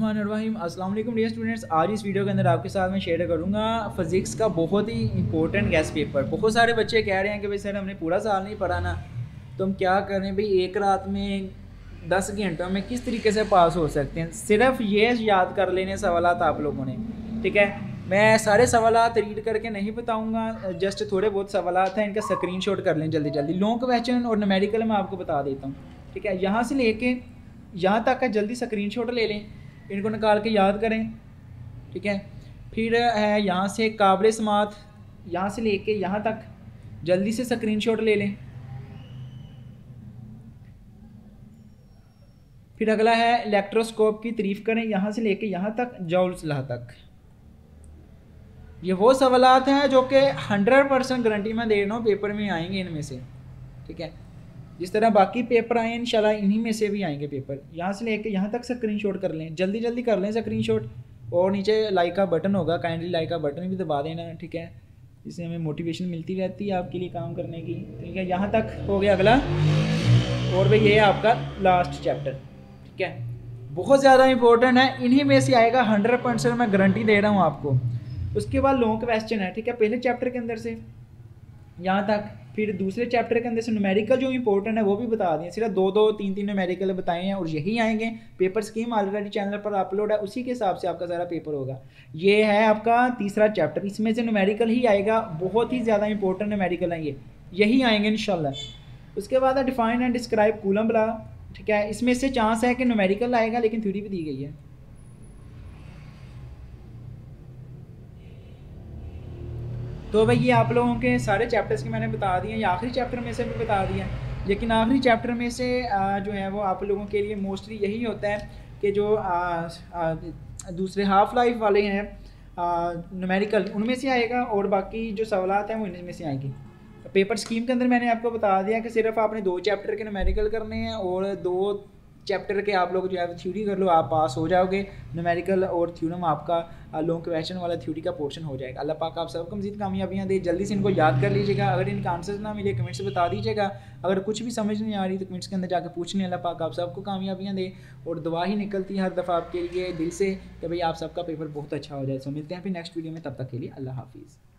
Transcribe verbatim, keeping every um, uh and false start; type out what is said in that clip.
रहीम अस्सलाम वालेकुम dear students. आज इस वीडियो के अंदर आपके साथ मैं शेयर करूंगा फिज़िक्स का बहुत ही इंपॉर्टेंट गेस्ट पेपर। बहुत सारे बच्चे कह रहे हैं कि भाई सर हमने पूरा साल नहीं पढ़ा ना, तो हम क्या करें भाई, एक रात में दस घंटों में किस तरीके से पास हो सकते हैं। सिर्फ ये याद कर लेने सवालात आप लोगों ने, ठीक है। मैं सारे सवालात रीड करके नहीं बताऊंगा, जस्ट थोड़े बहुत सवालात हैं, इनका स्क्रीनशॉट कर लें जल्दी जल्दी। लॉन्ग क्वेश्चन और न्यूमेरिकल मैं आपको बता देता हूँ, ठीक है। यहाँ से लेके यहाँ तक का जल्दी स्क्रीनशॉट ले लें, इनको निकाल के याद करें, ठीक है। फिर है यहाँ से काबिल समात, यहाँ से लेके यहाँ तक जल्दी से स्क्रीनशॉट ले लें। फिर अगला है इलेक्ट्रोस्कोप की तारीफ करें, यहाँ से लेके यहाँ तक जौल्स लॉ तक। ये वो सवालात हैं जो कि हंड्रेड परसेंट गारंटी मैं दे रहा हूँ पेपर में आएंगे इनमें से, ठीक है। जिस तरह बाकी पेपर आए इंशाल्लाह इन्हीं में से भी आएंगे पेपर। यहाँ से लेके यहाँ तक स्क्रीनशॉट कर लें, जल्दी जल्दी कर लें स्क्रीनशॉट। और नीचे लाइक का बटन होगा, काइंडली लाइक का बटन भी दबा देना, ठीक है। इससे हमें मोटिवेशन मिलती रहती है आपके लिए काम करने की, ठीक है। यहाँ तक हो गया अगला, और भाई ये है आपका लास्ट चैप्टर, ठीक है। बहुत ज़्यादा इंपॉर्टेंट है, इन्हीं में से आएगा, हंड्रेड परसेंट मैं गारंटी दे रहा हूँ आपको। उसके बाद लॉन्ग क्वेश्चन है, ठीक है, पहले चैप्टर के अंदर से यहाँ तक। फिर दूसरे चैप्टर के अंदर से न्यूमेरिकल जो इंपॉर्टेंट है वो भी बता दिए, सिर्फ दो दो तीन तीन न्यूमेरिकल बताए हैं, और यही आएंगे। पेपर स्कीम ऑलरेडी चैनल पर अपलोड है, उसी के हिसाब से आपका सारा पेपर होगा। ये है आपका तीसरा चैप्टर, इसमें से न्यूमेरिकल ही आएगा, बहुत ही ज़्यादा इंपॉर्टेंट न्यूमेरिकल है ये, यही आएंगे इंशाल्लाह। उसके बाद है define and describe Coulomb law, ठीक है। इसमें से चांस है कि न्यूमेरिकल आएगा, लेकिन थ्योरी भी दी गई है। तो भाई ये आप लोगों के सारे चैप्टर्स के मैंने बता दिए, ये आखिरी चैप्टर में से भी बता दिया। लेकिन आखिरी चैप्टर में से जो है वो आप लोगों के लिए मोस्टली यही होता है कि जो आ, आ, दूसरे हाफ लाइफ वाले हैं न्यूमेरिकल, उनमें से आएगा, और बाकी जो सवालात हैं वो इनमें से आएंगी। पेपर स्कीम के अंदर मैंने आपको बता दिया कि सिर्फ आपने दो चैप्टर के न्यूमेरिकल करने हैं, और दो चैप्टर के आप लोग जो है थ्योरी कर लो, आप पास हो जाओगे। न्यूमेरिकल और थ्योरम आपका लॉन्ग क्वेश्चन वाला थ्योरी का पोर्शन हो जाएगा। अल्लाह पाक आप सबको मज़ीद कामयाबियाँ दे। जल्दी से इनको याद कर लीजिएगा। अगर इनका आंसर ना मिले कमेंट से बता दीजिएगा। अगर कुछ भी समझ नहीं आ रही तो कमेंट्स के अंदर जाकर पूछ लें। अल्लाह पाक आप सबको कामयाबियाँ दे, और दुआ ही निकलती है हर दफ़ा आपके लिए दिल से कि भाई आप सबका पेपर बहुत अच्छा हो जाए। सो मिलते हैं फिर नेक्स्ट वीडियो में, तब तक के लिए अल्लाह हाफिज़।